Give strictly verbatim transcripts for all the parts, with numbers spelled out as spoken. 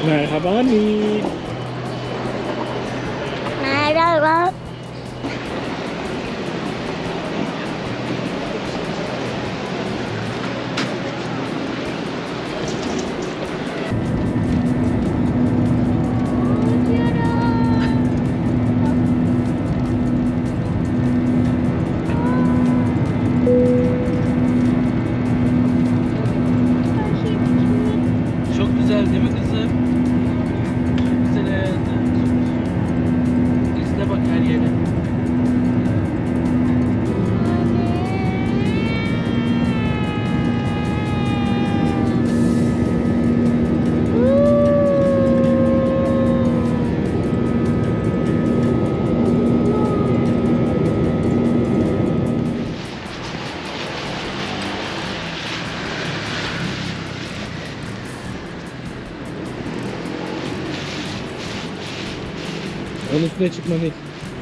Merhaba Nil. Merhaba. Çok güzel değil mi kızım? Çok güzel hayatım. İzle bak her yere. Onun üstüne çıkma Nil.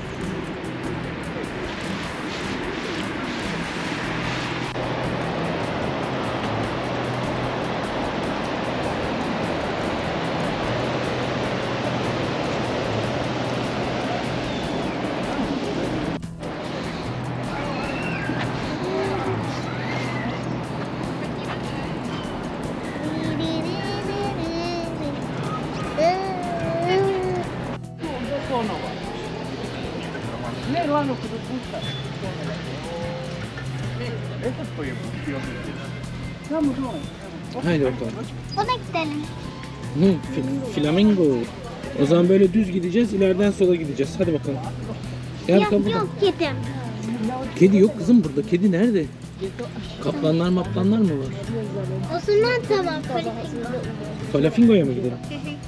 Haydi bakalım. Ona gidelim. Hı, fi- flamingo. O zaman böyle düz gideceğiz, ileriden sola gideceğiz. Hadi bakalım. Gel Yok bakalım. yok kedim. Kedi yok kızım burada. Kedi nerede? Kaplanlar maplanlar mı var? O zaman tamam. Flamingo. Flamingo'ya mı gidelim?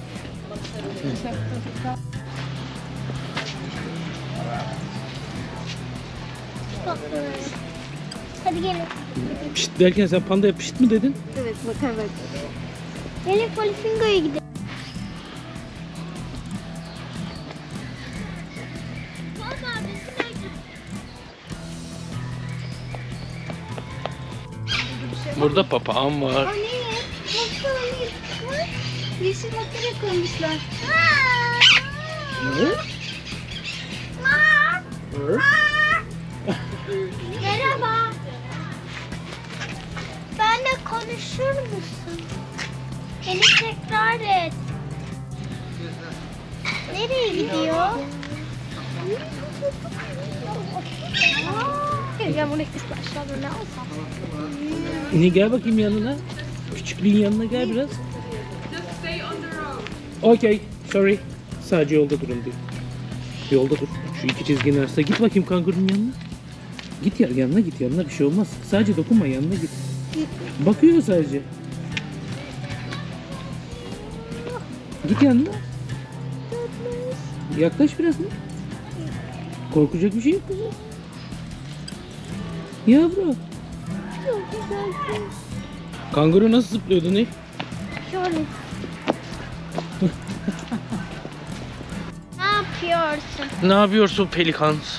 Çok güzel. Hadi gelin. Pişt derken sen pandaya pişt mi dedin? Evet bak evet. Gelin Flamingo'ya gidelim. Burada papağan var. O ne? Baksana ne? Yeşil makine koymuşlar. Ne? Merhaba. Benle konuşur musun? Beni tekrar et. Nereye gidiyor? Ne gel bakayım yanına. Küçüklüğün yanına gel biraz. Okay, sorry. Sadece yolda durun diyor. Yolda dur. Şu iki çizginin arasında git bakayım kangurunun yanına. Git ya yanına git yanına bir şey olmaz. Sadece dokunma yanına git. Bakıyor sadece. Git yanına. Yaklaş biraz mı? Korkacak bir şey yok kızım. Yavrum. Çok güzel. Kanguru nasıl zıplıyordu ne? Şöyle. Ne yapıyorsun? Ne yapıyorsun pelikans?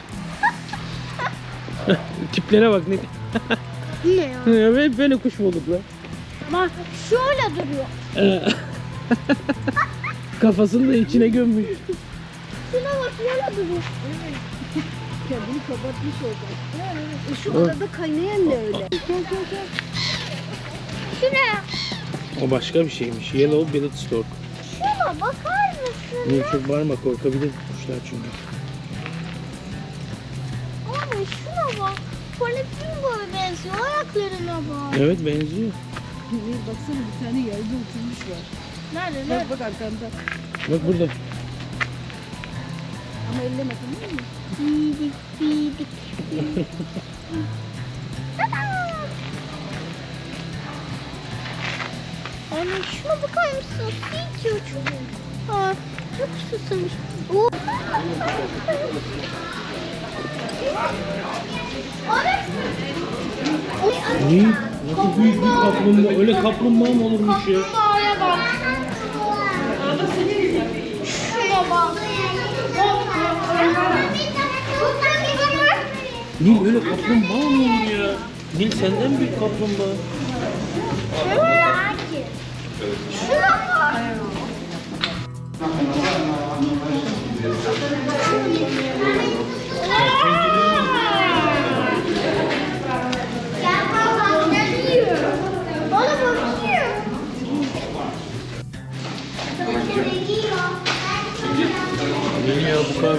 Tiplere bak ne? Ne ya? Evet böyle kuş mu olur lan? Bak şöyle duruyor. Kafasını da içine gömmüş. Şuna bak şöyle duruyor. Kendini kapatmış orada. E şu arada kaynayan ne öyle? Şuna. O başka bir şeymiş. Yellow-bellied stork. Şuna bakar mısın? Niye çok bağırma korkabilir kuşlar çünkü. Abi şuna bak. Flamingo'ya benziyor. Ayaklarına bak. Evet benziyor. Bir baksana bir tane yerde oturmuş var. Nerede? Bak Nerede? bak arkanda. Bak burada. Ama elleme tamam mı? Bidik bidik. Anne şuna bakar mısın? Su içiyor çok. Aa, çok susamış. Oo. Ne? Nasıl büyük bir kaplumbağa? Öyle kaplumbağa mı olurmuş ya? Kaplumbağaya bak. Şuna bak. Nil öyle kaplumbağa mı olur ya? Nil senden büyük kaplumbağa. Şuna bak. Gel baba, ne yiyor? Bana bakıyor. Geliyor bu kadar.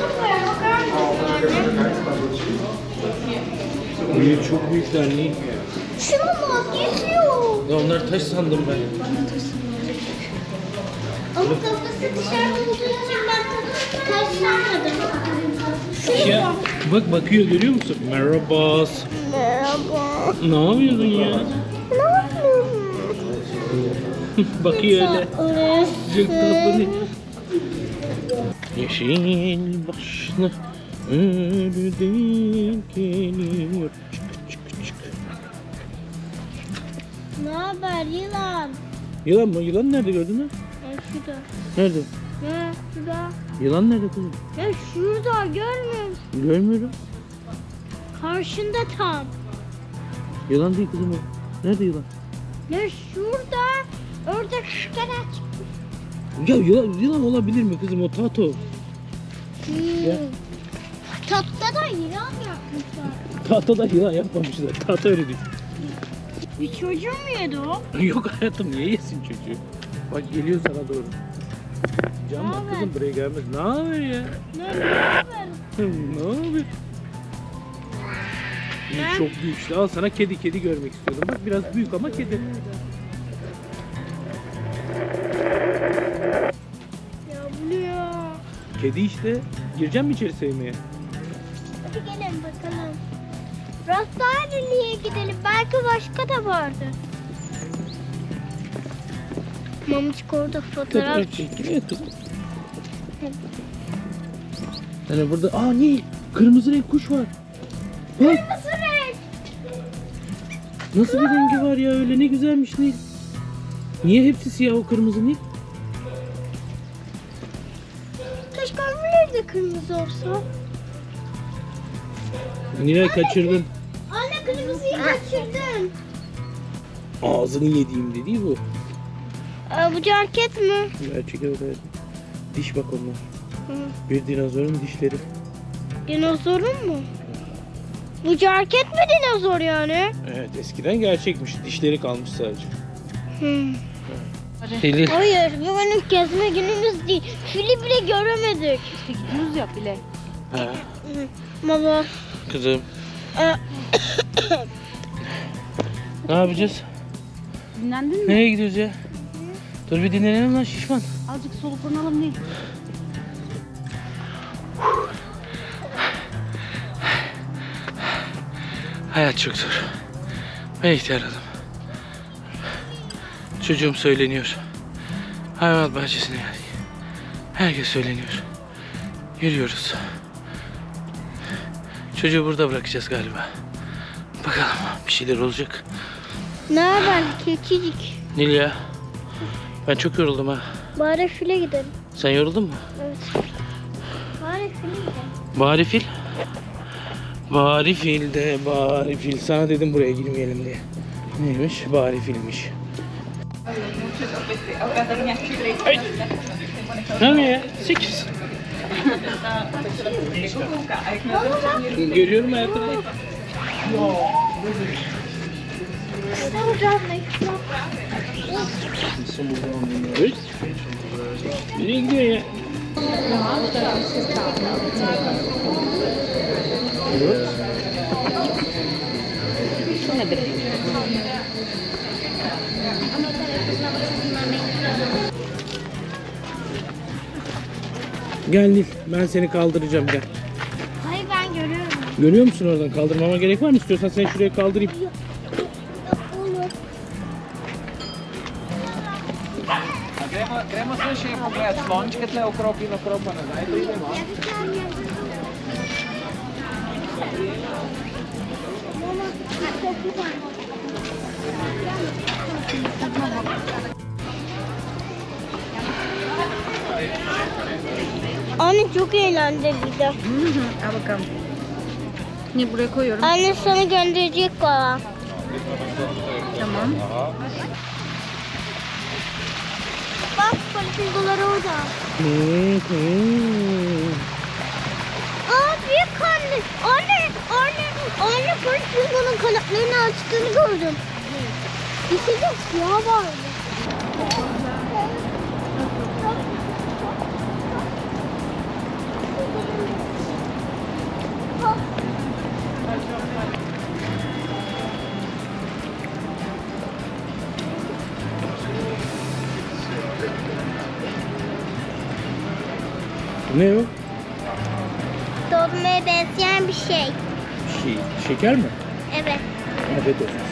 Büyük, çok büyükler ne? Şuna bak, geçiyor. Ya onlar taş sandım ben. Ama kafası dışarıda olduğu için ben taş sanmadım. Ya bak bakıyor, görüyor musun? Merhaba. Merhaba. Ne yapıyorsun ya? Ne yapıyorsun? Bakıyor öyle. Çok tatlı. Tatlı. Yeşil başlı ördek geliyor. Çık çık çık. Ne haber yılan? Yılan mı? Yılan nerede, gördün mü? Ya şurada. Nerede? Ya şurada. Yılan nerede kızım? Ya şurada görmüyor musun? Görmüyorum. Karşında tam. Yılan değil kızım o. Nerede yılan? Ya şurada. Orada kara çıktı. Ya yılan, yılan olabilir mi kızım, o tato. Hmm. Ya. Tatlıda da yılan yapmışlar. Tahtada yılan yapmamışlar. Tahta öyle değil. Bir çocuğu mu yedi o? Yok hayatım, niye yesin çocuğu? Bak geliyor sana doğru. Can bak Naber? kızım, buraya gelmez. Ne haber ya? Ne haber? Ne haber? Ne? Çok büyük işte. Al sana kedi, kedi görmek istiyordum. Bak biraz büyük ama kedi. Yavruyor. Kedi işte. Gireceğim mi içeri sevmeye? Hadi gelin bakalım. Rastahaneli'ye gidelim. Belki başka da vardır. Mamacık orada fotoğraf Fotoğraf çekiliyor kızım. Yani burada, aa ne? Kırmızı renk kuş var. Bak Kırmızı renk. nasıl bir rengi var ya, öyle ne güzelmiş Nil. Niye hepsi siyah o kırmızı Nil? Keşke ömürleri de kırmızı olsa. Nilay kaçırdın. Anne kırmızıyı kaçırdın. Ağzını yediğim dediği bu. Aa, bu ceket mi? Gerçek evet, evet. Diş bak onlar. Hı. Bir dinozorun dişleri. Dinozorun mu? Bu ceket mi dinozor yani? Evet, eskiden gerçekmiş. Dişleri kalmış sadece. Hı. Deli. Hayır, bugün gezme günümüz değil. Fili bile göremedik. İşte gidiyoruz ya bile. Ha, Hı. Baba. kızım. e, Ne yapacağız? Dinlendin mi? Nereye gidiyoruz ya? Dur bir dinlenelim lan şişman. Azıcık soluklanalım değil. Hayat çok zor. Ben ihtiyar adam. Çocuğum söyleniyor. Hayvanat bahçesine geldik. Herkes söyleniyor. Yürüyoruz. Çocuğu burada bırakacağız galiba. Bakalım bir şeyler olacak. Ne haber keçicik? Nilya, ben çok yoruldum ha. Bari file gidelim. Sen yoruldun mu? Evet. Bari file gidelim. Bari fil. Bari fil de bari fil. Sana dedim buraya girmeyelim diye. Neymiş? Bari filmiş. Ay. Ne yapıyor ya? Sekiz. Görüyorum hayatım. Evet. Nereye gidiyor ya? Evet. Gel Nil, ben seni kaldıracağım, gel. Hayır ben görüyorum. Görüyor musun oradan? Kaldırmama gerek var mı? İstiyorsan seni şuraya kaldırayım. Olur. Gremo, gremo sve še pogledati slončke tle okrog in okrog pa nazaj, pridemo. Anne çok eğlenceliydi. Al bakalım. Ne buraya koyuyorum. Anne sana gönderecek bana. Tamam. Bak flamingolar orada. Hmm, hmm. Aa büyük anne. Anne, anne, anne flamingonun kanatlarını açtığını gördüm. İçinde siyah vardı. Ne o? Dondurmaya benzeyen bir şey. Şey, şeker mi? Evet. Afiyet olsun.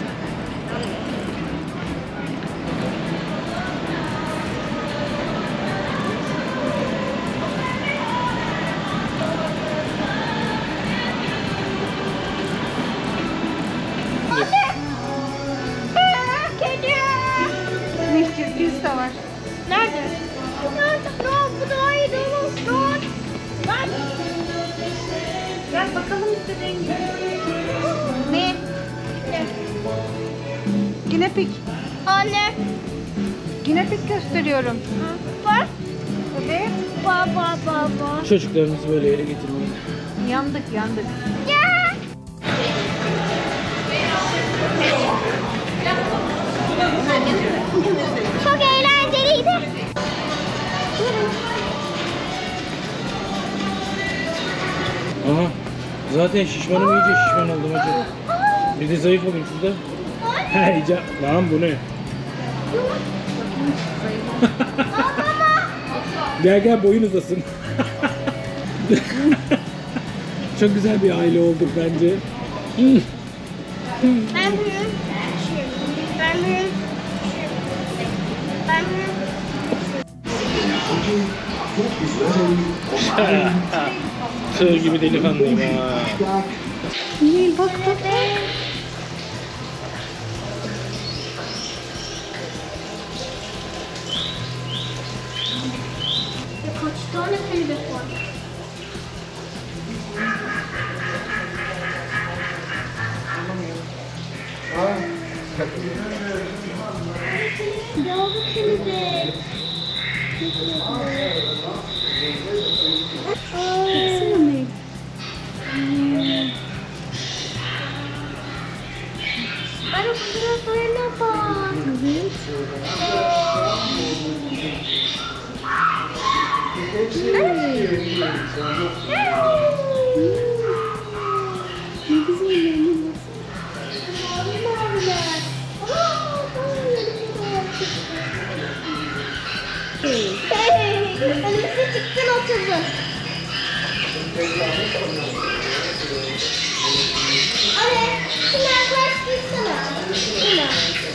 Kedi. Ne kedisi de var. Nerede? Nerede? Dur, bu daha iyi dur. Dur. Bak. Gel bakalım istediğin gibi. Ne? Ginepik. Anne. Ginepik gösteriyorum. Bak. Evet. Baba baba. Çocuklarınızı böyle yere getirmeyin. Yandık yandık. Gel. Çok eğlenceliydi. Aha. Zaten şişmanım, iyice şişman oldum hacı. Bir de zayıf olayım şurada. Heyecan. Lan bu ne? Gel gel, boyun uzasın. Çok güzel bir aile olduk bence. Ben büyüğüm. Ben büyüğüm. Ben büyüğüm. Ben büyüğüm. Sığır gibi delikanlıyım ha. Ne bak bak. Kaç tane kelebek var? Yavru kelebek. Baksana ne? Bana fotoğraflarına bak. Ne güzel yani. Hey, önümüze çıktın oturdun. Anne, şunu yaklaştırsana. Şunu.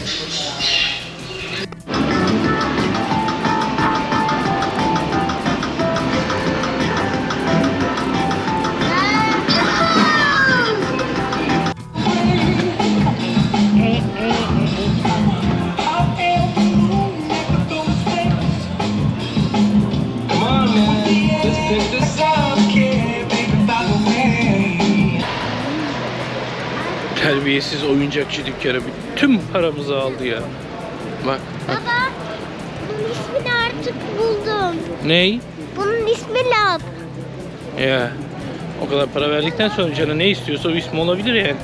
Terbiyesiz oyuncakçı dükkanı bütün paramızı aldı ya. Bak bak. Baba, bunun ismini artık buldum. Ney? Bunun ismi Lab. Ya o kadar para verdikten sonra canı ne istiyorsa o ismi olabilir yani.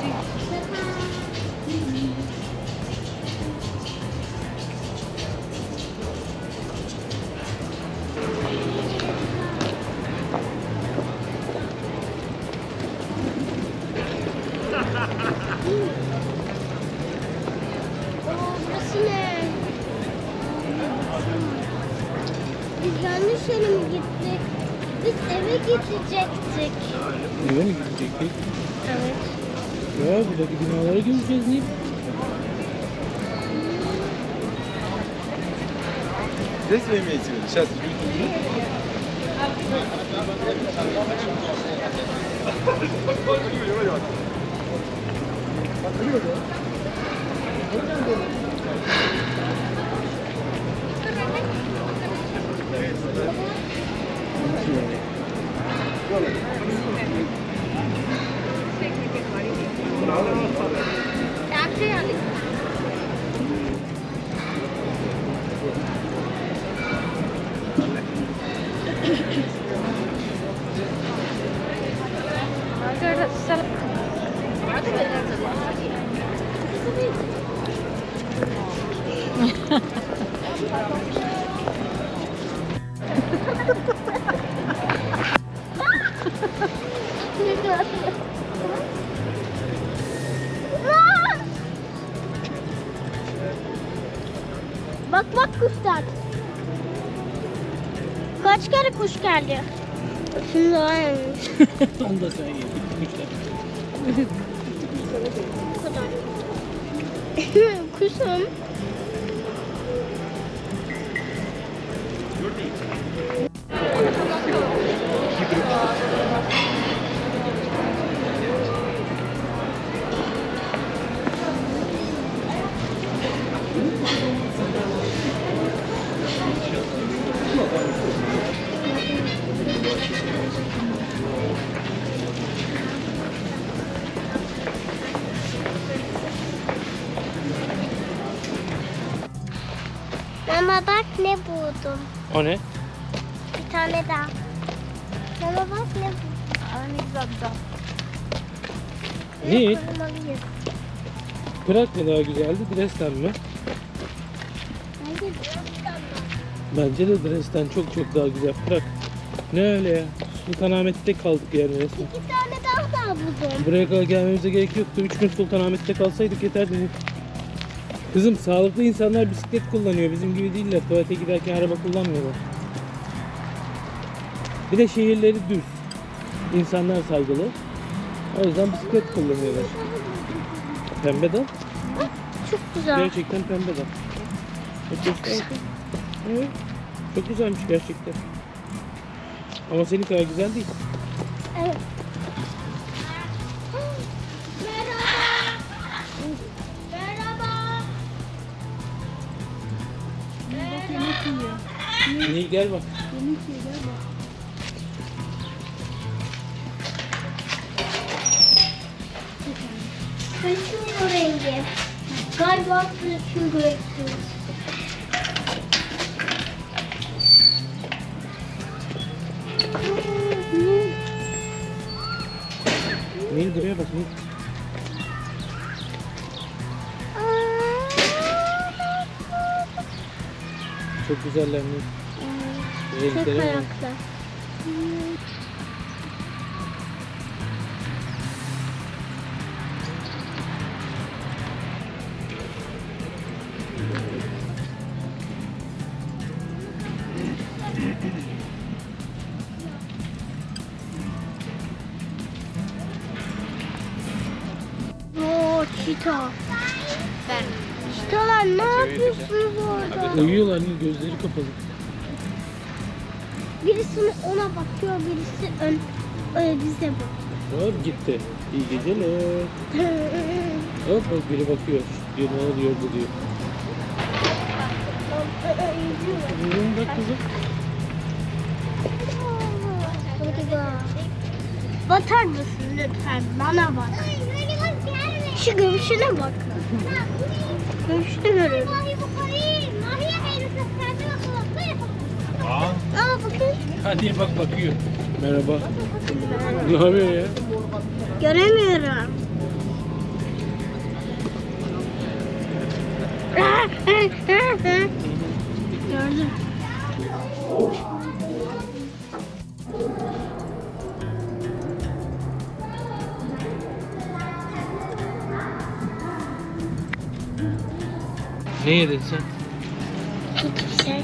Oo, burası ne? Biz yanlış yere mi gittik? Biz eve gidecektik. Eve mi gidecektik? Evet. Ya buradaki binaları göreceğiz ne? Здесь вы имеете в виду? Сейчас. Taksi yani. Bak bak kuşlar. Kaç kere kuş geldi? Şimdi aynıymış. Onu da sen ye. Gitmişler. Bu kadar. Kuşum. Mama bak ne buldum. O ne? Bir tane daha. Mama bak ne buldum. Aa, ne güzel bir dal. Ne? Korumalıyız. Prag mı daha güzeldi, Dresden mi? Bence Dresden var. Bence de Dresden çok çok daha güzel. Prag. Ne öyle ya? Sultanahmet'te kaldık yani resmen. İki tane daha daha buldum. Buraya kadar gelmemize gerek yoktu. Üç gün Sultanahmet'te kalsaydık yeterdi. Kızım, sağlıklı insanlar bisiklet kullanıyor. Bizim gibi değiller. Tuvalete giderken araba kullanmıyorlar. Bir de şehirleri düz. İnsanlar saygılı. O yüzden bisiklet kullanıyorlar. Pembe dal. Çok güzel. Gerçekten pembe dal. Çok güzel. Evet. Çok güzelmiş gerçekten. Ama senin kadar güzel değil. Evet. Merhaba. Merhaba. Bak yemek yiyor. İyi, gel bak. Yemek yiyor gel bak. Kaşın rengi. Galiba kaşın rengi. Nil buraya bak Nil. Çok güzeller Nil. Tek Renkleri var. ayakta. Oo, çita. Ben. Çitalar ne yapıyorsunuz orada? Uyuyorlar Nil, gözleri kapalı. Birisi ona bakıyor, birisi ön, ö, bize bakıyor. Hop gitti. İyi geceler. Hop bak biri bakıyor. Diyor ne oluyor bu diyor. Buyurun bak kızım. Hadi bak. Batar mısın lütfen? Bana bak. Şu gümüşüne bak. Gümüşünü görüyorum. Aa bakın. Hadi bak bakıyor. Merhaba. Ne yapıyor ya? Göremiyorum. Gördüm. Ne yedin sen? Hiçbir şey.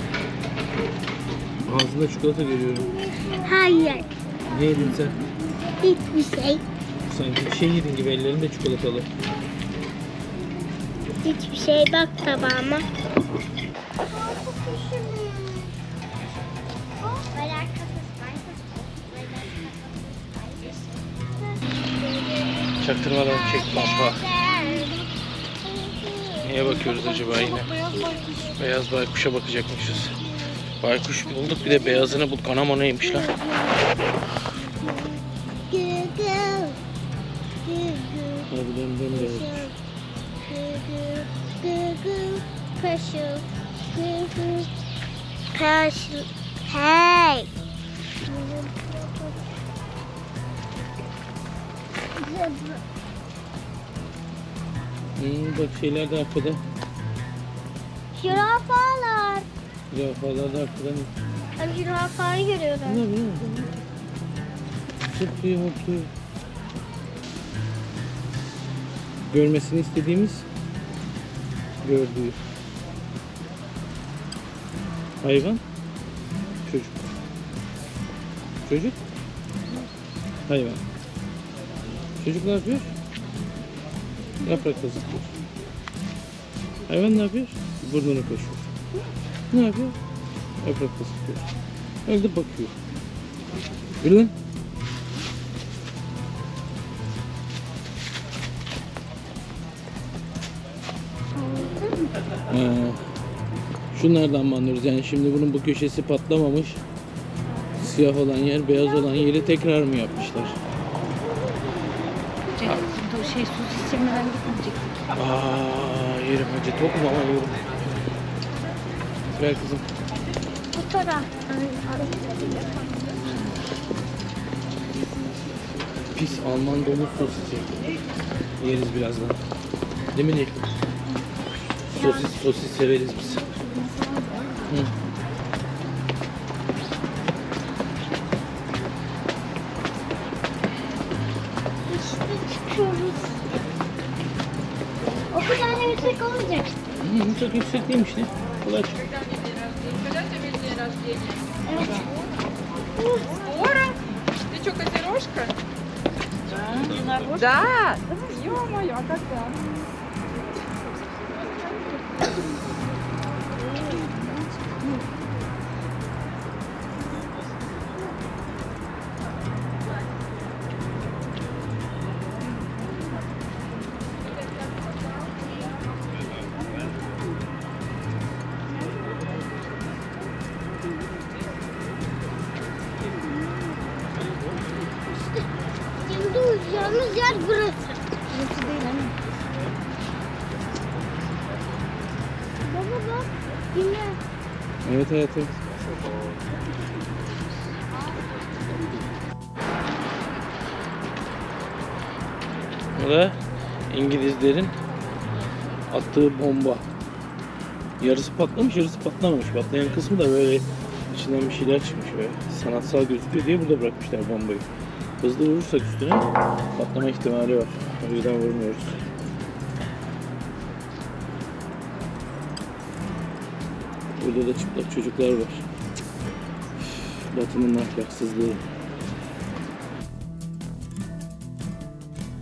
Ağzında çikolata görüyorum. Hayır. Ne yedin sen? Hiçbir şey. Sanki bir şey yedin gibi, ellerinde çikolatalı. Hiçbir şey. Bak tabağıma. Çaktırmadan çek baba. Neye bakıyoruz acaba yine? Beyaz baykuşa bakacakmışız. Baykuş bulduk, bir de beyazını bulduk. Anam o neymiş lan? Harbiden bembeyaz. Kaşı. Kaşı. Hey. Hmm, bak şeyler de arkada. Zürafalar. Zürafalar da arkada. Ben zürafayı görüyorum. Ne bu? Zıplıyor hopluyor. Görmesini istediğimiz gördüğü hayvan çocuk. Çocuk hayvan. Çocuk ne yapıyor? Yaprakta zıplıyor. Hayvan ne yapıyor? Burnunu koşuyor. Ne yapıyor? Yaprakta zıplıyor. Öyle bakıyor. Yürü lan. Ee, şunlardan mı anlıyoruz? Yani şimdi bunun bu köşesi patlamamış. Siyah olan yer, beyaz olan yeri tekrar mı yapmışlar? Şimdi o şey su çiçeğinden gitmeyecektik. Aa, yerim acı. Tokum ama yerim. Ver kızım. Bu taraf. Pis Alman domuz sosisi. Yeriz birazdan. Değil mi Nil? Sosis, sosis severiz biz. Hı. İşte çıkıyoruz. O kadar da yüksek olmayacak. Hı, çok yüksek değilmiş ne? Kolay çık. Evet. Скоро? Ты что, козерожка? Да. Ё-моё, а когда? Şimdi uyuyacağımız yer burası. Burası değil hani. Baba bak. Yine. Evet hayatım. Bu da İngilizlerin attığı bomba. Yarısı patlamış, yarısı patlamamış. Patlayan kısmı da böyle içinden bir şeyler çıkmış böyle. Sanatsal gözüküyor diye burada bırakmışlar bombayı. Hızlı vurursak üstüne patlama ihtimali var. O yüzden vurmuyoruz. Burada da çıplak çocuklar var. Batının ahlaksızlığı.